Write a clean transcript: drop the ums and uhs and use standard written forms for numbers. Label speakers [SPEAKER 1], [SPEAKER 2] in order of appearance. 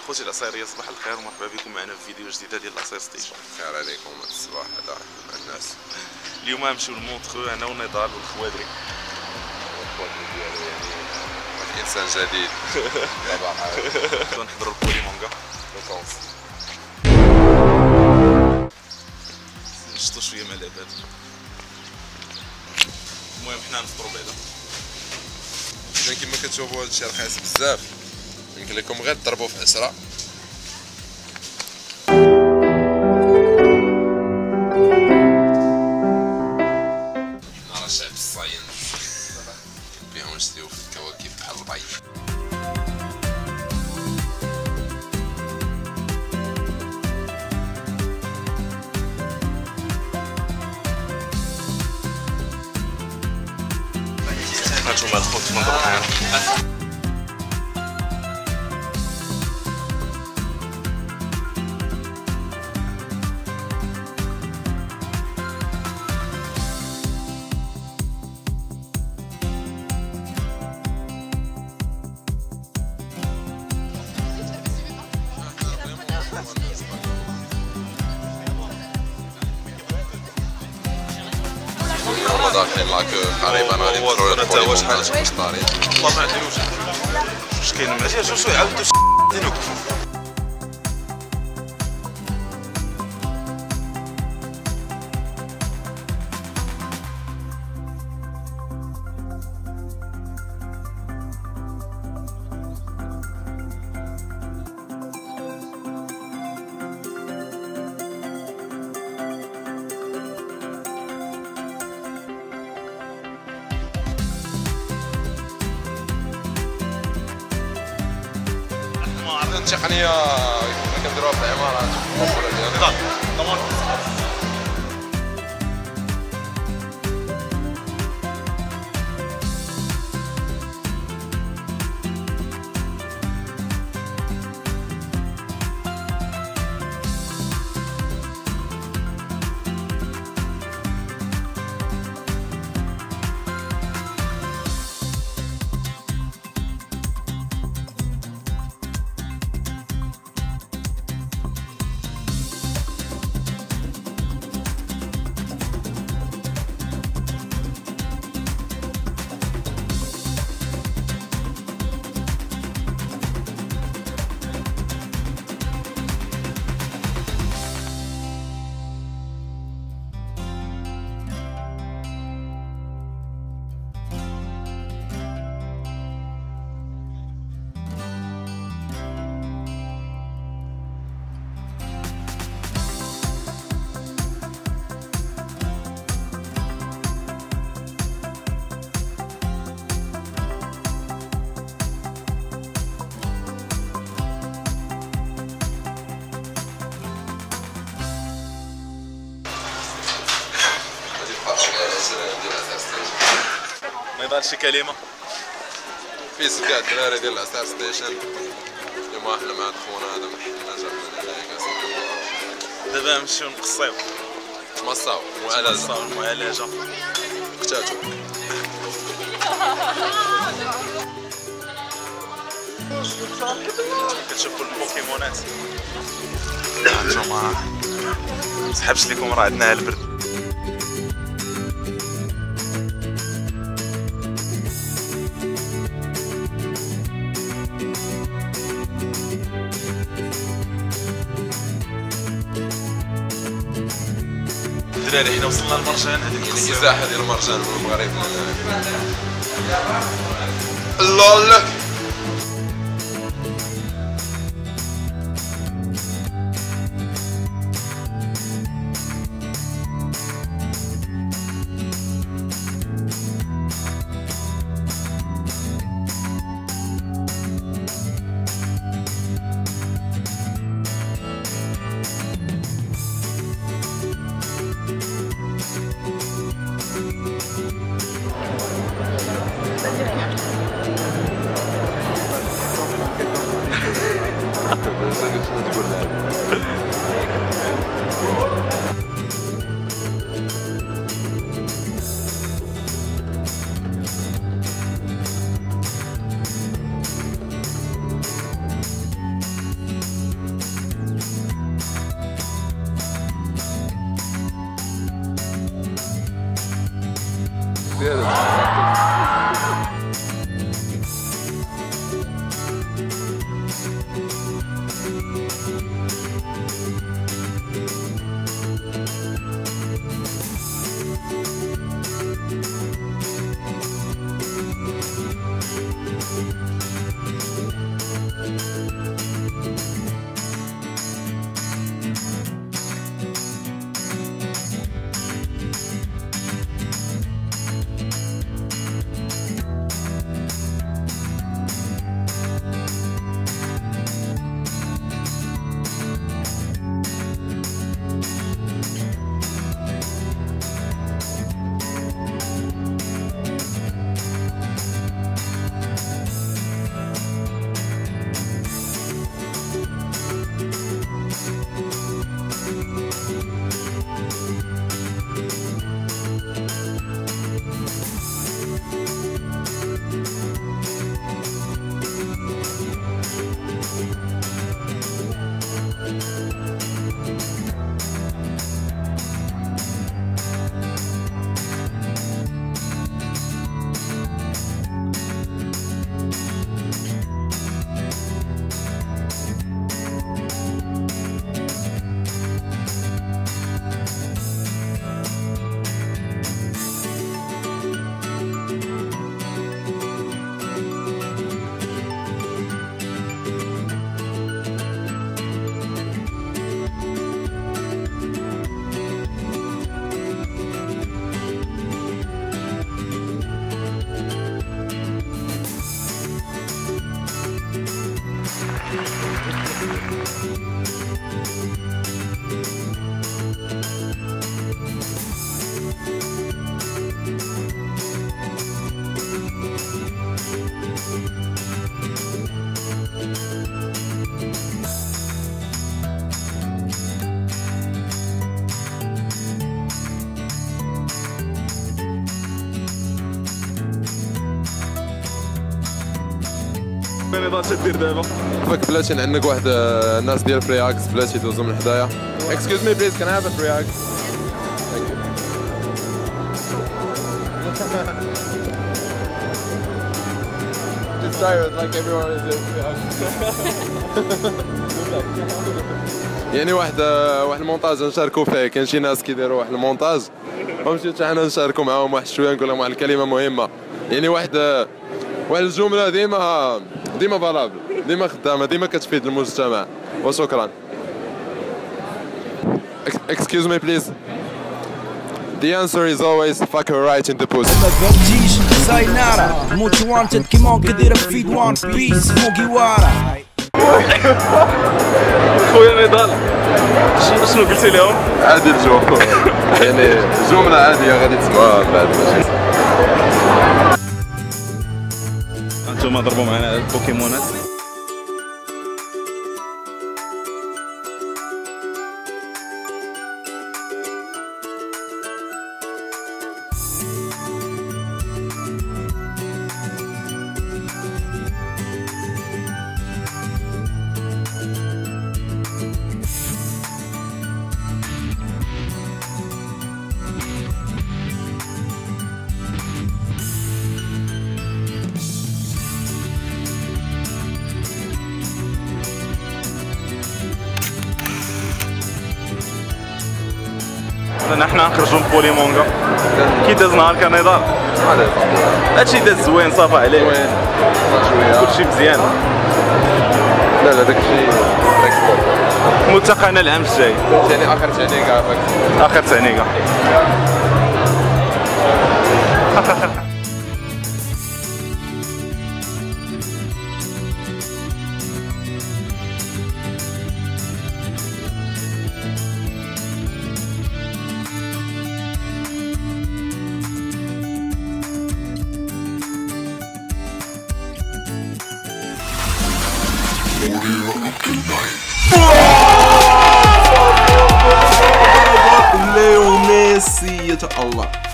[SPEAKER 1] خوتي العصيريه صباح الخير ومرحبا بكم معنا في فيديو جديد ديال العصير ستيشن.
[SPEAKER 2] خير عليكم الصباح هذا مع الناس.
[SPEAKER 1] اليوم غنمشيو لمونتخو انا ونضال والخوادري.
[SPEAKER 2] الخوادري ديالو يعني واحد انسان جديد. طبعا
[SPEAKER 1] غنحضروا البوليمونغا
[SPEAKER 2] فيكونس.
[SPEAKER 1] نشطوا شويه مع العباد. المهم حنا نفطروا بعدا.
[SPEAKER 2] اذا كما كتشوفوا هادشي رخيص بزاف يمكن لكم غير تضربوا في اسره. نرى الشعب الصاين بيهم نشتيو في الكواكب بحال البيض.
[SPEAKER 1] هانتوما الخوت تفضلوا معانا.
[SPEAKER 2] هما داخلين لاك قريبا غادي ندخلوا للبوليمونغا المشطاري.
[SPEAKER 1] والله ما عندي واش كاين مزيان شو يعاودوا دينو.
[SPEAKER 2] التقنيه كنا كنديروها في العمارات المقبوله ديالنا.
[SPEAKER 1] ما يضال شي كلمه
[SPEAKER 2] فيس كاع الدراري ديال العصير ستيشن. اليوم احنا مع خونا هذا محلنا جاب لنا هنايا.
[SPEAKER 1] دابا نمشيو نقصيو
[SPEAKER 2] تمصاو
[SPEAKER 1] المعالجه
[SPEAKER 2] قتاتو.
[SPEAKER 1] كتشوفوا البوكيمونات هانتوما مسحبش لكم راه عندنا البرد. الدراري حنا وصلنا للمرجان هذيك
[SPEAKER 2] الازاحه ديال المرجان من المغرب لول.
[SPEAKER 3] نضال تدير دابا
[SPEAKER 2] فك بلاتي عندك واحد الناس ديال فري هاكس بلاتي دوزو من حدايا. Excuse me please, can I have a free hug? Thank you. Just tired like everyone is doing free hug. يعني واحد المونتاج نشاركو فيه. كاين شي ناس كيديروا واحد المونتاج ومشيت حنا نشاركو معاهم واحد شويه نقول لهم واحد الكلمه مهمه. يعني واحد الجمله ديما فالابل، ديما خدامه، ديما كتفيد المجتمع. وشكرا. Excuse me please. The answer is always fuck her right in the pussy.
[SPEAKER 4] ما فهمتيش ساينارا موتش وانتد كيما كدير في وان بيس موكيوارا.
[SPEAKER 3] خويا نضال شنو قلتي لهم؟
[SPEAKER 2] عادي الجو يعني جمله عاديه غادي تسمعوها من بعد.
[SPEAKER 3] انتوما ضربوا معنا البوكيمونات. نحن نخرجوا من بوليمونغا. كي داز نهارك نضال؟ هادشي داز زوين صافا عليه.
[SPEAKER 2] زوين شويه
[SPEAKER 3] كلشي مزيان.
[SPEAKER 2] لا داكشي
[SPEAKER 3] ملتقانا العام الجاي.
[SPEAKER 2] يعني اخر تعنيقه
[SPEAKER 3] اخر تعنيقه.
[SPEAKER 5] ليو ميسي يا الله.